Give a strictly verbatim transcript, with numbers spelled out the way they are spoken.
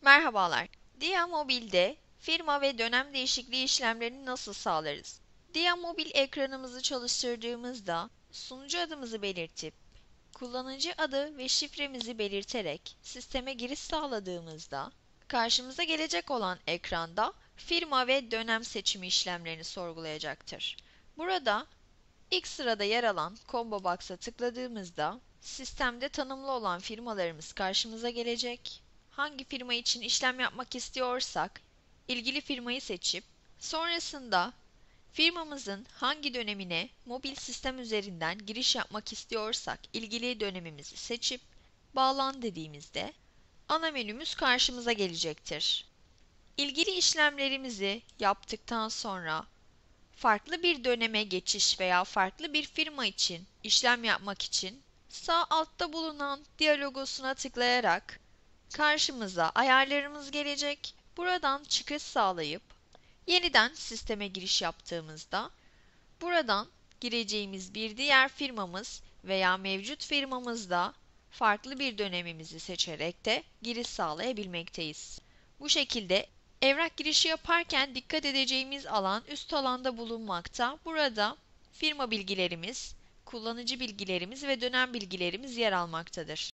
Merhabalar. Dia Mobil'de firma ve dönem değişikliği işlemlerini nasıl sağlarız? Dia Mobil ekranımızı çalıştırdığımızda sunucu adımızı belirtip kullanıcı adı ve şifremizi belirterek sisteme giriş sağladığımızda karşımıza gelecek olan ekranda firma ve dönem seçimi işlemlerini sorgulayacaktır. Burada ilk sırada yer alan Combo Box'a tıkladığımızda sistemde tanımlı olan firmalarımız karşımıza gelecek. Hangi firma için işlem yapmak istiyorsak ilgili firmayı seçip sonrasında firmamızın hangi dönemine mobil sistem üzerinden giriş yapmak istiyorsak ilgili dönemimizi seçip bağlan dediğimizde ana menümüz karşımıza gelecektir. İlgili işlemlerimizi yaptıktan sonra farklı bir döneme geçiş veya farklı bir firma için işlem yapmak için sağ altta bulunan Dia logosuna tıklayarak karşımıza ayarlarımız gelecek. Buradan çıkış sağlayıp yeniden sisteme giriş yaptığımızda buradan gireceğimiz bir diğer firmamız veya mevcut firmamızda farklı bir dönemimizi seçerek de giriş sağlayabilmekteyiz. Bu şekilde evrak girişi yaparken dikkat edeceğimiz alan üst alanda bulunmakta. Burada firma bilgilerimiz, kullanıcı bilgilerimiz ve dönem bilgilerimiz yer almaktadır.